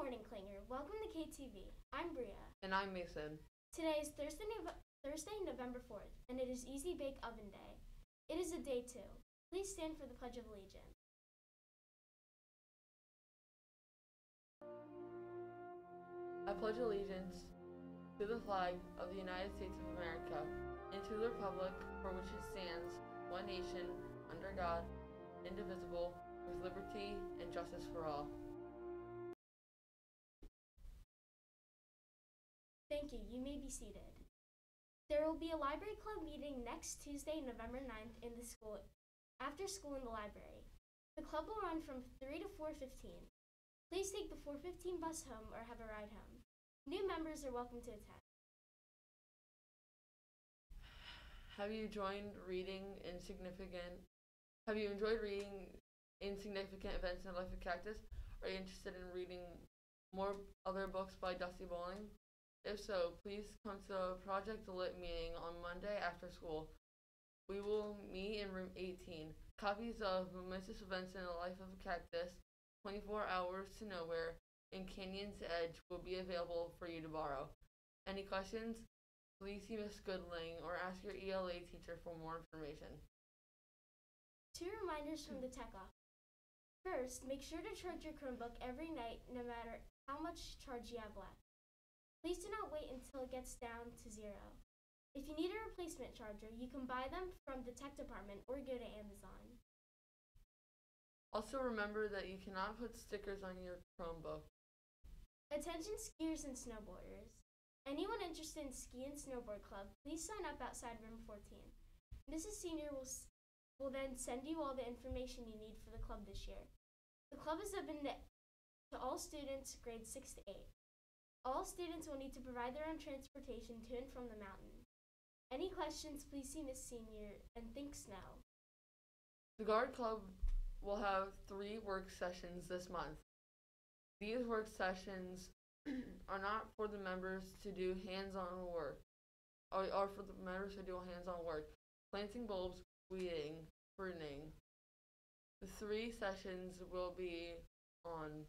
morning, Klinger. Welcome to KTV. I'm Bria. And I'm Mason. Today is Thursday, November 4th, and it is Easy Bake Oven Day. It is a day 2. Please stand for the Pledge of Allegiance. I pledge allegiance to the flag of the United States of America and to the republic for which it stands, one nation, under God, indivisible, with liberty and justice for all. Thank you. You may be seated. There will be a library club meeting next Tuesday, November 9th after school in the library. The club will run from 3 to 4:15. Please take the 4:15 bus home or have a ride home. New members are welcome to attend. Have you enjoyed reading insignificant events in the life of Cactus? Are you interested in reading more other books by Dusty Bowling? If so, please come to the Project Lit meeting on Monday after school. We will meet in room 18. Copies of Momentous Events in the Life of a Cactus, 24 Hours to Nowhere, and Canyon's Edge will be available for you to borrow. Any questions? Please see Ms. Goodling or ask your ELA teacher for more information. 2 reminders from the tech office. First, make sure to charge your Chromebook every night, no matter how much charge you have left. Please do not wait until it gets down to 0. If you need a replacement charger, you can buy them from the tech department or go to Amazon. Also remember that you cannot put stickers on your Chromebook. Attention skiers and snowboarders. Anyone interested in ski and snowboard club, please sign up outside room 14. Mrs. Senior will then send you all the information you need for the club this year. The club is open to all students grades 6 to 8. All students will need to provide their own transportation to and from the mountain. Any questions, please see Miss Senior, and think snow. The Guard Club will have 3 work sessions this month. These work sessions are not for the members to do hands-on work, are for the members to do hands-on work, planting bulbs, weeding, pruning. The 3 sessions will be on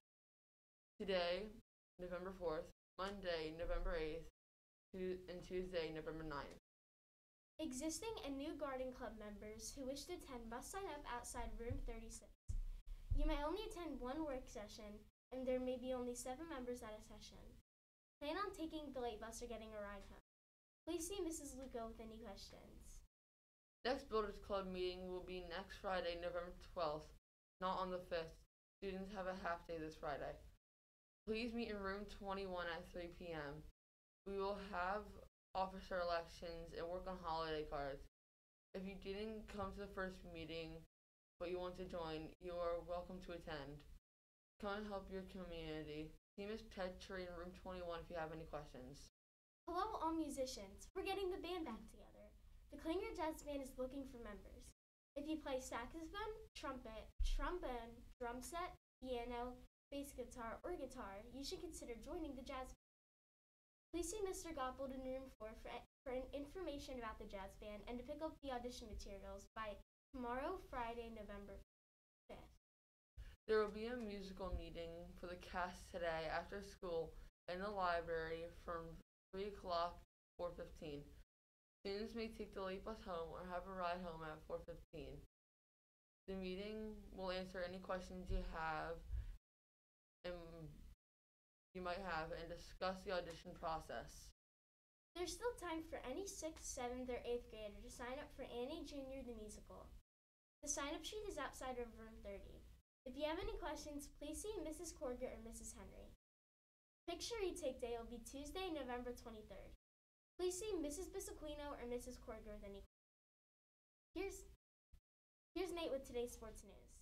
today, November 4th, Monday, November 8th, and Tuesday, November 9th. Existing and new Garden Club members who wish to attend must sign up outside room 36. You may only attend 1 work session, and there may be only 7 members at a session. Plan on taking the late bus or getting a ride home. Please see Mrs. Luca with any questions. Next Builders Club meeting will be next Friday, November 12th, not on the 5th. Students have a half day this Friday. Please meet in room 21 at 3 p.m. We will have officer elections and work on holiday cards. If you didn't come to the first meeting but you want to join, you are welcome to attend. Come and help your community. See Ms. Petrie in room 21 if you have any questions. Hello all musicians. We're getting the band back together. The Klinger Jazz Band is looking for members. If you play saxophone, trumpet, trombone, drum set, piano, bass guitar, or guitar, you should consider joining the jazz band. Please see Mr. Goppold in room 4 for information about the jazz band and to pick up the audition materials by tomorrow, Friday, November 5th. There will be a musical meeting for the cast today after school in the library from 3 o'clock to 4:15. Students may take the late bus home or have a ride home at 4:15. The meeting will answer any questions you might have and discuss the audition process. There's still time for any 6th, 7th, or 8th grader to sign up for Annie Jr. the Musical. The sign-up sheet is outside of room 30. If you have any questions, please see Mrs. Corger or Mrs. Henry. Picture retake day will be Tuesday, November 23rd. Please see Mrs. Bisoquino or Mrs. Corger with any questions. Here's Nate with today's sports news.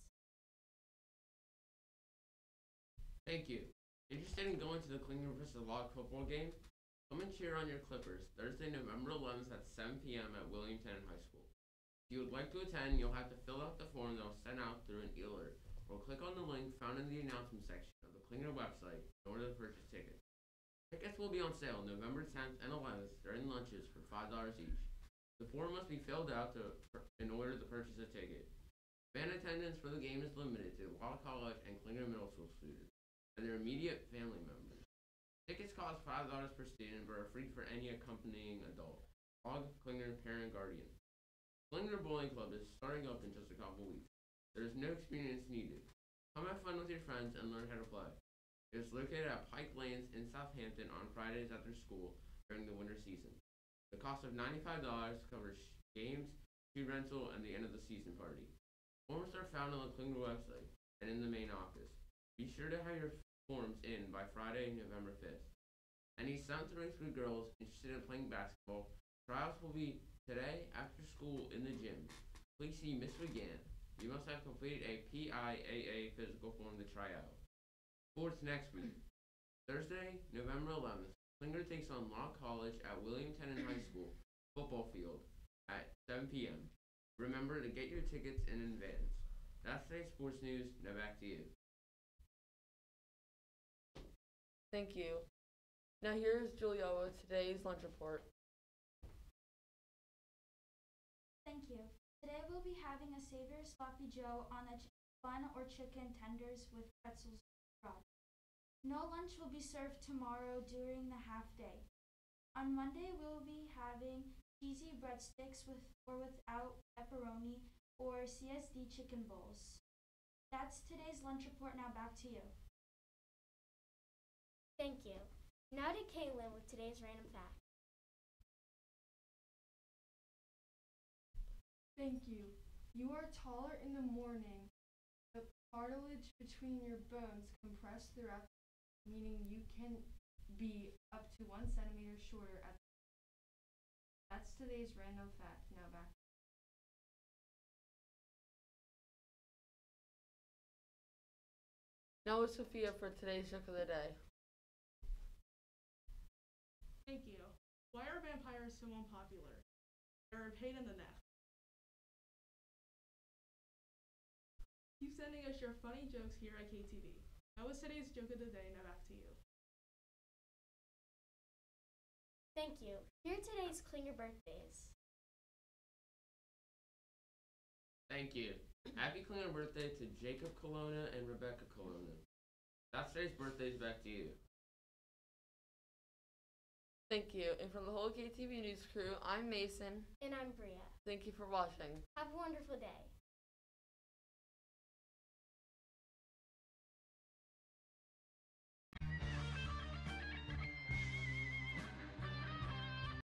Thank you. Interested in going to the Klinger vs. Log football game? Come and cheer on your Clippers Thursday, November 11th at 7 p.m. at Williamton High School. If you would like to attend, you'll have to fill out the form that was sent out through an e-alert, or click on the link found in the announcement section of the Klinger website in order to purchase tickets. Tickets will be on sale November 10th and 11th during lunches for $5 each. The form must be filled out in order to purchase a ticket. Band attendance for the game is limited to Watt College and Klinger Middle School students. and their immediate family members. Tickets cost $5 per student but are free for any accompanying adult. Dog, Klinger, parent, guardian. Klinger Bowling Club is starting up in just a couple weeks. There is no experience needed. Come have fun with your friends and learn how to play. It is located at Pike Lanes in Southampton on Fridays after school during the winter season. The cost of $95 covers games, food rental, and the end of the season party. Forms are found on the Klinger website and in the main office. Be sure to have your forms in by Friday, November 5th. Any 7th through 8th grade girls interested in playing basketball, trials will be today after school in the gym. Please see Miss McGann. You must have completed a PIAA physical form to try out. Sports next week. Thursday, November 11th, Klinger takes on Law College at William Tennant High School football field at 7 p.m. Remember to get your tickets in advance. That's today's sports news. Now back to you. Thank you. Now here's Julia with today's lunch report. Thank you. Today we'll be having a Savory Sloppy Joe on a bun or chicken tenders with pretzels. No lunch will be served tomorrow during the half day. On Monday, we'll be having cheesy breadsticks with or without pepperoni or CSD chicken bowls. That's today's lunch report. Now back to you. Thank you. Now to Kaylin with today's random fact. Thank you. You are taller in the morning. The cartilage between your bones compress throughout, meaning you can be up to 1 centimeter shorter at the That's today's random fact. Now back. Now with Sophia for today's joke of the day. Thank you. Why are vampires so unpopular? They're a pain in the neck. Keep sending us your funny jokes here at KTV. That was today's joke of the day. Now back to you. Thank you. Here are today's Klinger birthdays. Thank you. Happy Klinger birthday to Jacob Colonna and Rebecca Colonna. That's today's birthdays. Back to you. Thank you. And from the whole KTV News crew, I'm Mason. And I'm Bria. Thank you for watching. Have a wonderful day.